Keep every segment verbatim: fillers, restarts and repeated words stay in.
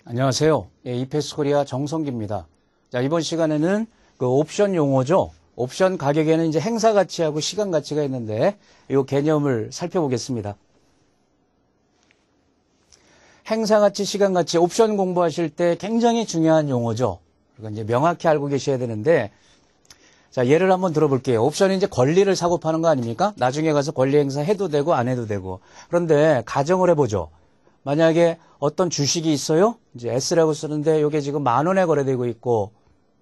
안녕하세요. 예, 이페스코리아 정성기입니다. 자, 이번 시간에는 그 옵션 용어죠. 옵션 가격에는 이제 행사 가치하고 시간 가치가 있는데 이 개념을 살펴보겠습니다. 행사 가치, 시간 가치, 옵션 공부하실 때 굉장히 중요한 용어죠. 그러니까 이제 명확히 알고 계셔야 되는데, 자, 예를 한번 들어볼게요. 옵션이 이제 권리를 사고 파는 거 아닙니까? 나중에 가서 권리 행사 해도 되고 안 해도 되고. 그런데 가정을 해보죠. 만약에 어떤 주식이 있어요? 이제 S라고 쓰는데 이게 지금 만 원에 거래되고 있고,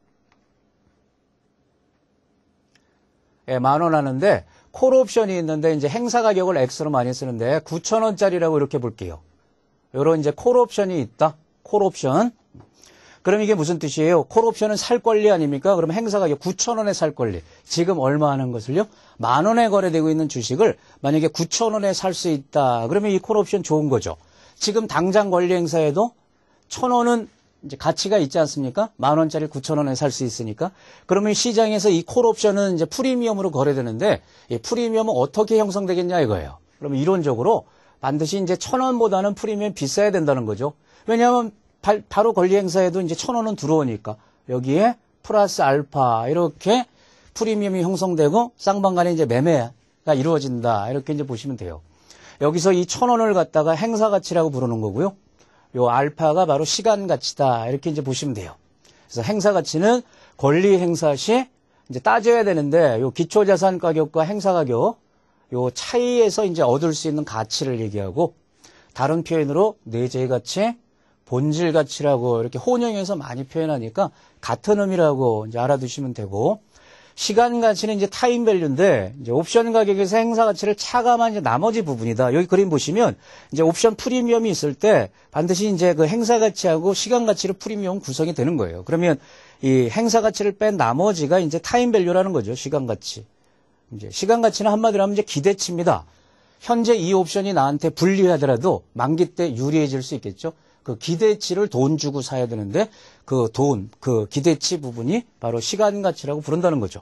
예, 만 원 하는데 콜 옵션이 있는데 이제 행사 가격을 X로 많이 쓰는데 구천 원짜리라고 이렇게 볼게요. 요런 이제 콜 옵션이 있다. 콜 옵션. 그럼 이게 무슨 뜻이에요? 콜 옵션은 살 권리 아닙니까? 그럼 행사 가격 구천 원에 살 권리. 지금 얼마 하는 것을요? 만 원에 거래되고 있는 주식을 만약에 구천 원에 살 수 있다. 그러면 이 콜 옵션 좋은 거죠. 지금 당장 권리 행사에도 천 원은 이제 가치가 있지 않습니까? 만 원짜리 구천 원에 살 수 있으니까. 그러면 시장에서 이 콜 옵션은 이제 프리미엄으로 거래되는데 이 프리미엄은 어떻게 형성되겠냐 이거예요. 그러면 이론적으로 반드시 이제 천 원보다는 프리미엄 비싸야 된다는 거죠. 왜냐하면 바, 바로 권리 행사에도 이제 천 원은 들어오니까 여기에 플러스 알파 이렇게 프리미엄이 형성되고 쌍방간에 이제 매매가 이루어진다. 이렇게 이제 보시면 돼요. 여기서 이 천 원을 갖다가 행사 가치라고 부르는 거고요. 요 알파가 바로 시간 가치다. 이렇게 이제 보시면 돼요. 그래서 행사 가치는 권리 행사 시 이제 따져야 되는데 요 기초 자산 가격과 행사 가격 요 차이에서 이제 얻을 수 있는 가치를 얘기하고, 다른 표현으로 내재 가치, 본질 가치라고 이렇게 혼용해서 많이 표현하니까 같은 의미라고 이제 알아두시면 되고, 시간 가치는 이제 타임 밸류인데 이제 옵션 가격에서 행사 가치를 차감한 이제 나머지 부분이다. 여기 그림 보시면 이제 옵션 프리미엄이 있을 때 반드시 이제 그 행사 가치하고 시간 가치로 프리미엄 구성이 되는 거예요. 그러면 이 행사 가치를 뺀 나머지가 이제 타임 밸류라는 거죠. 시간 가치. 이제 시간 가치는 한마디로 하면 이제 기대치입니다. 현재 이 옵션이 나한테 불리하더라도 만기 때 유리해질 수 있겠죠. 그 기대치를 돈 주고 사야 되는데 그 돈, 그 기대치 부분이 바로 시간 가치라고 부른다는 거죠.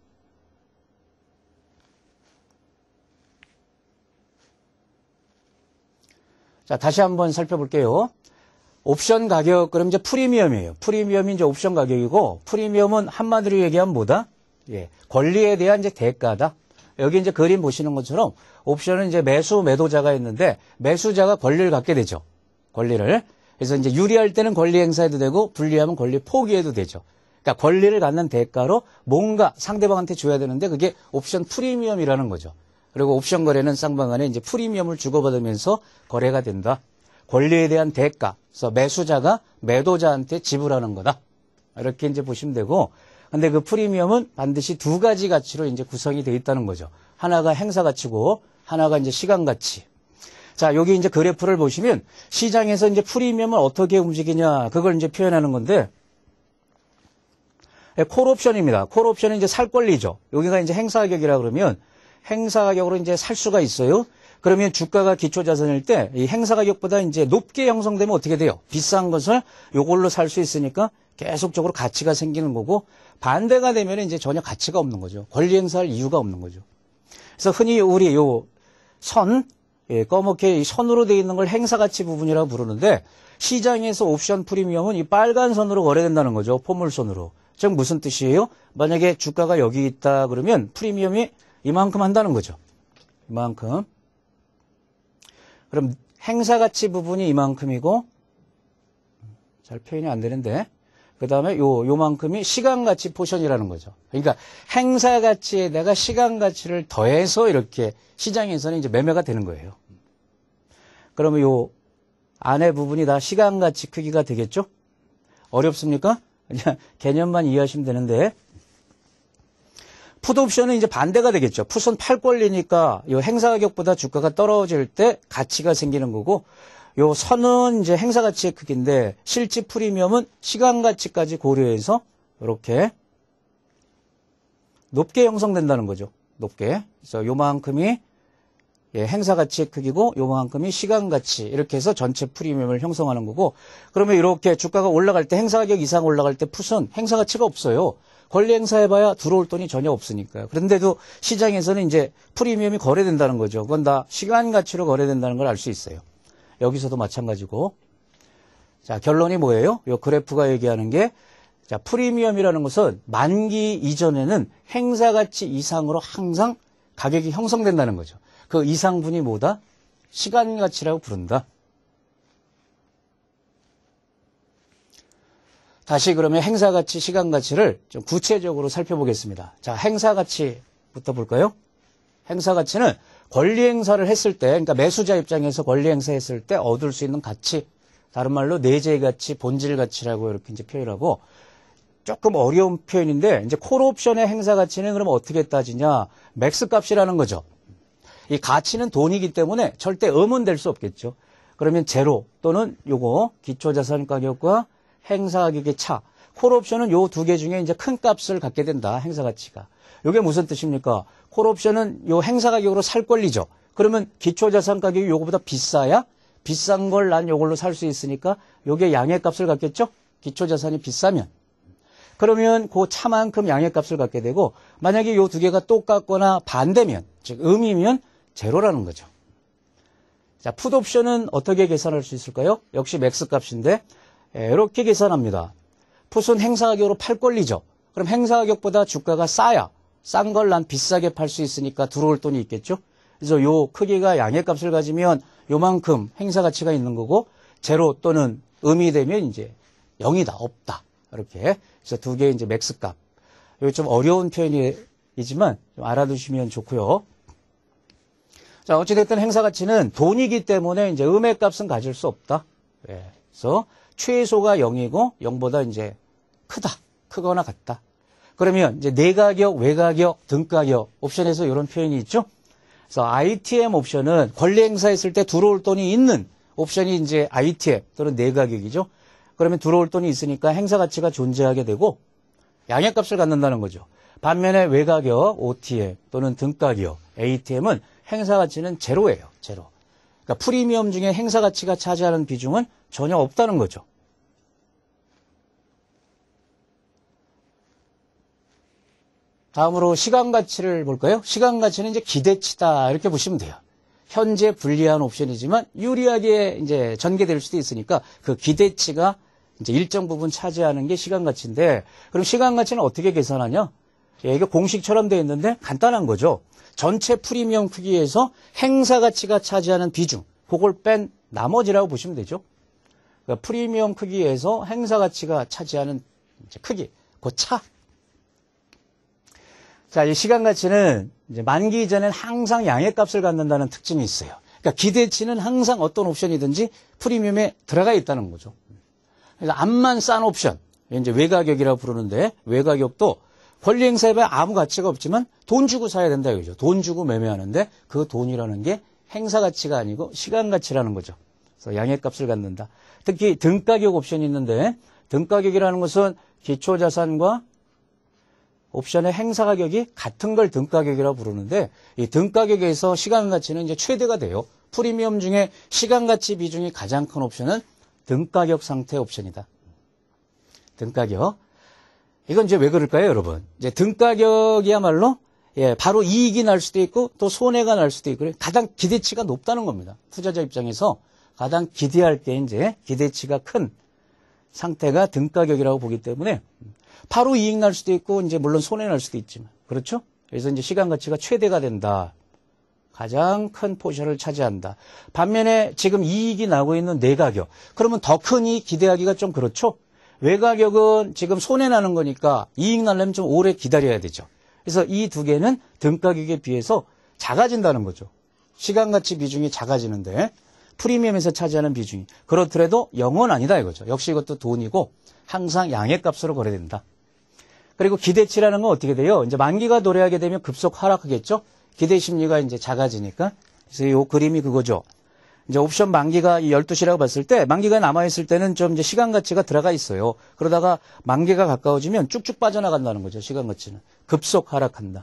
자, 다시 한번 살펴볼게요. 옵션 가격, 그럼 이제 프리미엄이에요. 프리미엄이 이제 옵션 가격이고, 프리미엄은 한마디로 얘기하면 뭐다? 예, 권리에 대한 이제 대가다. 여기 이제 그림 보시는 것처럼 옵션은 이제 매수, 매도자가 있는데 매수자가 권리를 갖게 되죠. 권리를. 그래서 이제 유리할 때는 권리 행사해도 되고 불리하면 권리 포기해도 되죠. 그러니까 권리를 갖는 대가로 뭔가 상대방한테 줘야 되는데 그게 옵션 프리미엄이라는 거죠. 그리고 옵션 거래는 쌍방간에 이제 프리미엄을 주고받으면서 거래가 된다. 권리에 대한 대가. 그래서 매수자가 매도자한테 지불하는 거다. 이렇게 이제 보시면 되고, 근데 그 프리미엄은 반드시 두 가지 가치로 이제 구성이 되어 있다는 거죠. 하나가 행사 가치고 하나가 이제 시간 가치. 자, 여기 이제 그래프를 보시면 시장에서 이제 프리미엄을 어떻게 움직이냐 그걸 이제 표현하는 건데, 콜 옵션입니다. 콜 옵션은 이제 살 권리죠. 여기가 이제 행사 가격이라 그러면 행사 가격으로 이제 살 수가 있어요. 그러면 주가가 기초 자산일 때 이 행사 가격보다 이제 높게 형성되면 어떻게 돼요? 비싼 것을 요걸로 살 수 있으니까 계속적으로 가치가 생기는 거고, 반대가 되면 이제 전혀 가치가 없는 거죠. 권리 행사할 이유가 없는 거죠. 그래서 흔히 우리 요 선, 예, 검게 이 선으로 되어 있는 걸 행사 가치 부분이라고 부르는데, 시장에서 옵션 프리미엄은 이 빨간 선으로 거래된다는 거죠. 포물선으로. 즉 무슨 뜻이에요? 만약에 주가가 여기 있다 그러면 프리미엄이 이만큼 한다는 거죠. 이만큼. 그럼 행사 가치 부분이 이만큼이고, 잘 표현이 안 되는데, 그 다음에 요, 요만큼이 시간 가치 포션이라는 거죠. 그러니까 행사 가치에다가 시간 가치를 더해서 이렇게 시장에서는 이제 매매가 되는 거예요. 그러면 요 안에 부분이 다 시간 가치 크기가 되겠죠? 어렵습니까? 그냥 개념만 이해하시면 되는데, 풋 옵션은 이제 반대가 되겠죠. 풋은 팔 권리니까 요 행사 가격보다 주가가 떨어질 때 가치가 생기는 거고, 요 선은 이제 행사 가치의 크기인데 실제 프리미엄은 시간 가치까지 고려해서 이렇게 높게 형성된다는 거죠. 높게. 그래서 요만큼이 예, 행사 가치의 크기고 요만큼이 시간 가치, 이렇게 해서 전체 프리미엄을 형성하는 거고, 그러면 이렇게 주가가 올라갈 때 행사 가격 이상 올라갈 때 풋은 행사 가치가 없어요. 권리 행사해봐야 들어올 돈이 전혀 없으니까요. 그런데도 시장에서는 이제 프리미엄이 거래된다는 거죠. 그건 다 시간 가치로 거래된다는 걸 알 수 있어요. 여기서도 마찬가지고. 자, 결론이 뭐예요? 이 그래프가 얘기하는 게, 자, 프리미엄이라는 것은 만기 이전에는 행사가치 이상으로 항상 가격이 형성된다는 거죠. 그 이상분이 뭐다? 시간가치라고 부른다. 다시 그러면 행사가치, 시간가치를 좀 구체적으로 살펴보겠습니다. 자, 행사가치부터 볼까요? 행사가치는 권리행사를 했을 때, 그러니까 매수자 입장에서 권리행사했을 때 얻을 수 있는 가치, 다른 말로 내재가치, 본질가치라고 이렇게 이제 표현하고, 조금 어려운 표현인데, 이제 콜옵션의 행사가치는 그럼 어떻게 따지냐? 맥스값이라는 거죠. 이 가치는 돈이기 때문에 절대 음은 될 수 없겠죠. 그러면 제로 또는 요거 기초자산 가격과 행사가격의 차. 콜옵션은 요 두 개 중에 이제 큰 값을 갖게 된다. 행사가치가. 요게 무슨 뜻입니까? 콜옵션은 요 행사가격으로 살 권리죠. 그러면 기초자산 가격이 요거보다 비싸야 비싼 걸 난 요걸로 살 수 있으니까 요게 양해값을 갖겠죠? 기초자산이 비싸면. 그러면 그 차만큼 양해값을 갖게 되고 만약에 요 두 개가 똑같거나 반대면 즉 음이면 제로라는 거죠. 자, 풋옵션은 어떻게 계산할 수 있을까요? 역시 맥스값인데 이렇게 계산합니다. 풋은 행사가격으로 팔 권리죠. 그럼 행사가격보다 주가가 싸야 싼 걸 난 비싸게 팔 수 있으니까 들어올 돈이 있겠죠. 그래서 요 크기가 양해값을 가지면 요만큼 행사가치가 있는 거고 제로 또는 음이 되면 이제 영이다, 없다. 이렇게. 그래서 두 개의 이제 맥스값. 이거 좀 어려운 표현이지만 좀 알아두시면 좋고요. 자, 어찌됐든 행사가치는 돈이기 때문에 이제 음의 값은 가질 수 없다. 예. 그래서 최소가 영이고 영보다 이제 크다. 크거나 같다. 그러면 이제 내가격, 외가격, 등가격 옵션에서 이런 표현이 있죠. 그래서 아이티엠 옵션은 권리 행사했을 때 들어올 돈이 있는 옵션이 이제 아이티엠 또는 내가격이죠. 그러면 들어올 돈이 있으니까 행사가치가 존재하게 되고 양해값을 갖는다는 거죠. 반면에 외가격, 오티엠 또는 등가격, 에이티엠은 행사가치는 제로예요. 제로. 그러니까 프리미엄 중에 행사가치가 차지하는 비중은 전혀 없다는 거죠. 다음으로 시간가치를 볼까요? 시간가치는 이제 기대치다 이렇게 보시면 돼요. 현재 불리한 옵션이지만 유리하게 이제 전개될 수도 있으니까 그 기대치가 이제 일정 부분 차지하는 게 시간가치인데 그럼 시간가치는 어떻게 계산하냐? 예, 이게 공식처럼 되어 있는데 간단한 거죠. 전체 프리미엄 크기에서 행사가치가 차지하는 비중, 그걸 뺀 나머지라고 보시면 되죠. 그러니까 프리미엄 크기에서 행사가치가 차지하는 이제 크기, 그 차. 자, 이 시간가치는 이제 만기 이전엔 항상 양해값을 갖는다는 특징이 있어요. 그러니까 기대치는 항상 어떤 옵션이든지 프리미엄에 들어가 있다는 거죠. 그래서 암만 싼 옵션, 이제 외가격이라고 부르는데 외가격도 권리 행사에 아무 가치가 없지만 돈 주고 사야 된다 이거죠. 돈 주고 매매하는데 그 돈이라는 게 행사 가치가 아니고 시간 가치라는 거죠. 그래서 양해값을 갖는다. 특히 등가격 옵션이 있는데 등가격이라는 것은 기초자산과 옵션의 행사 가격이 같은 걸 등가격이라고 부르는데 이 등가격에서 시간 가치는 이제 최대가 돼요. 프리미엄 중에 시간 가치 비중이 가장 큰 옵션은 등가격 상태 옵션이다. 등가격. 이건 이제 왜 그럴까요, 여러분? 이제 등가격이야말로 예, 바로 이익이 날 수도 있고 또 손해가 날 수도 있고 가장 기대치가 높다는 겁니다. 투자자 입장에서 가장 기대할 때 이제 기대치가 큰 상태가 등가격이라고 보기 때문에 바로 이익 날 수도 있고 이제 물론 손해 날 수도 있지만 그렇죠? 그래서 이제 시간 가치가 최대가 된다. 가장 큰 포션을 차지한다. 반면에 지금 이익이 나고 있는 내가격. 그러면 더 큰 이익 기대하기가 좀 그렇죠? 외가격은 지금 손해나는 거니까 이익 나려면 좀 오래 기다려야 되죠. 그래서 이 두 개는 등가격에 비해서 작아진다는 거죠. 시간가치 비중이 작아지는데 프리미엄에서 차지하는 비중이. 그렇더라도 영은 아니다 이거죠. 역시 이것도 돈이고 항상 양해값으로 거래된다. 그리고 기대치라는 건 어떻게 돼요? 이제 만기가 도래하게 되면 급속 하락하겠죠? 기대 심리가 이제 작아지니까. 그래서 이 그림이 그거죠. 이제 옵션 만기가 열두 시라고 봤을 때 만기가 남아있을 때는 좀 이제 시간 가치가 들어가 있어요. 그러다가 만기가 가까워지면 쭉쭉 빠져나간다는 거죠. 시간 가치는. 급속 하락한다.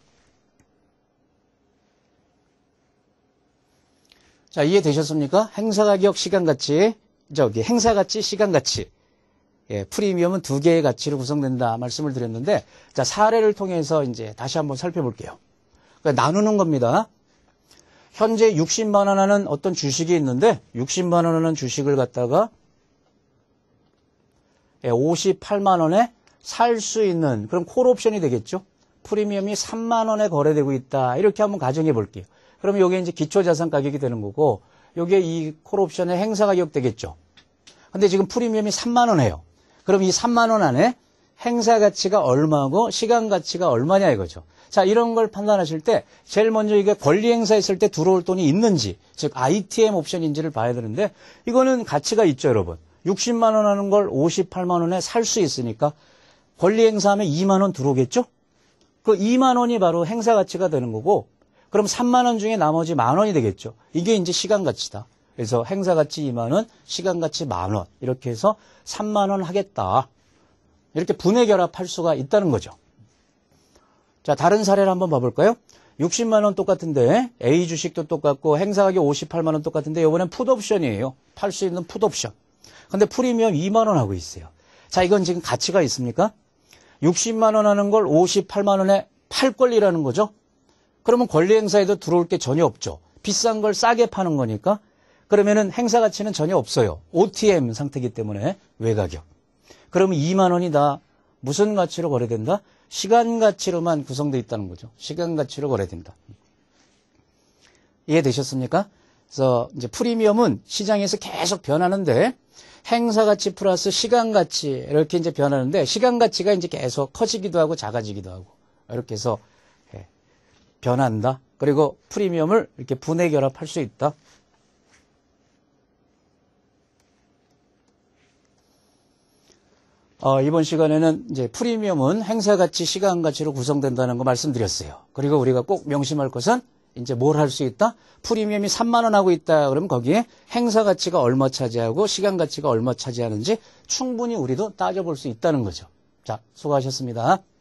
자, 이해되셨습니까? 행사가격, 시간가치, 저기 행사가치, 시간가치. 예, 프리미엄은 두 개의 가치로 구성된다 말씀을 드렸는데, 자, 사례를 통해서 이제 다시 한번 살펴볼게요. 그러니까 나누는 겁니다. 현재 육십만 원 하는 어떤 주식이 있는데 육십만 원 하는 주식을 갖다가 오십팔만 원에 살 수 있는 그런 콜옵션이 되겠죠. 프리미엄이 삼만 원에 거래되고 있다. 이렇게 한번 가정해 볼게요. 그러면 이게 이제 기초자산 가격이 되는 거고, 이게 이 콜옵션의 행사 가격 되겠죠. 근데 지금 프리미엄이 삼만 원이에요. 그럼 이 삼만 원 안에 행사 가치가 얼마고 시간 가치가 얼마냐 이거죠. 자, 이런 걸 판단하실 때 제일 먼저 이게 권리 행사했을 때 들어올 돈이 있는지, 즉 아이티엠 옵션인지를 봐야 되는데, 이거는 가치가 있죠, 여러분. 육십만 원 하는 걸 오십팔만 원에 살 수 있으니까 권리 행사하면 이만 원 들어오겠죠? 그 이만 원이 바로 행사 가치가 되는 거고, 그럼 삼만 원 중에 나머지 만 원이 되겠죠. 이게 이제 시간 가치다. 그래서 행사 가치 이만 원, 시간 가치 만 원. 이렇게 해서 삼만 원 하겠다. 이렇게 분해 결합할 수가 있다는 거죠. 자, 다른 사례를 한번 봐볼까요? 육십만 원 똑같은데 A 주식도 똑같고 행사 가격 오십팔만 원 똑같은데 이번엔 풋옵션이에요. 팔 수 있는 풋옵션. 근데 프리미엄 이만 원 하고 있어요. 자, 이건 지금 가치가 있습니까? 육십만 원 하는 걸 오십팔만 원에 팔 권리라는 거죠. 그러면 권리 행사에도 들어올 게 전혀 없죠. 비싼 걸 싸게 파는 거니까. 그러면은 행사 가치는 전혀 없어요. 오티엠 상태이기 때문에 외가격. 그러면 이만 원이 다 무슨 가치로 거래된다? 시간 가치로만 구성되어 있다는 거죠. 시간 가치로 거래된다. 이해되셨습니까? 그래서 이제 프리미엄은 시장에서 계속 변하는데 행사 가치 플러스 시간 가치 이렇게 이제 변하는데 시간 가치가 이제 계속 커지기도 하고 작아지기도 하고 이렇게 해서 변한다. 그리고 프리미엄을 이렇게 분해 결합할 수 있다. 어, 이번 시간에는 이제 프리미엄은 행사 가치, 시간 가치로 구성된다는 거 말씀드렸어요. 그리고 우리가 꼭 명심할 것은 이제 뭘 할 수 있다? 프리미엄이 삼만 원 하고 있다. 그러면 거기에 행사 가치가 얼마 차지하고 시간 가치가 얼마 차지하는지 충분히 우리도 따져볼 수 있다는 거죠. 자, 수고하셨습니다.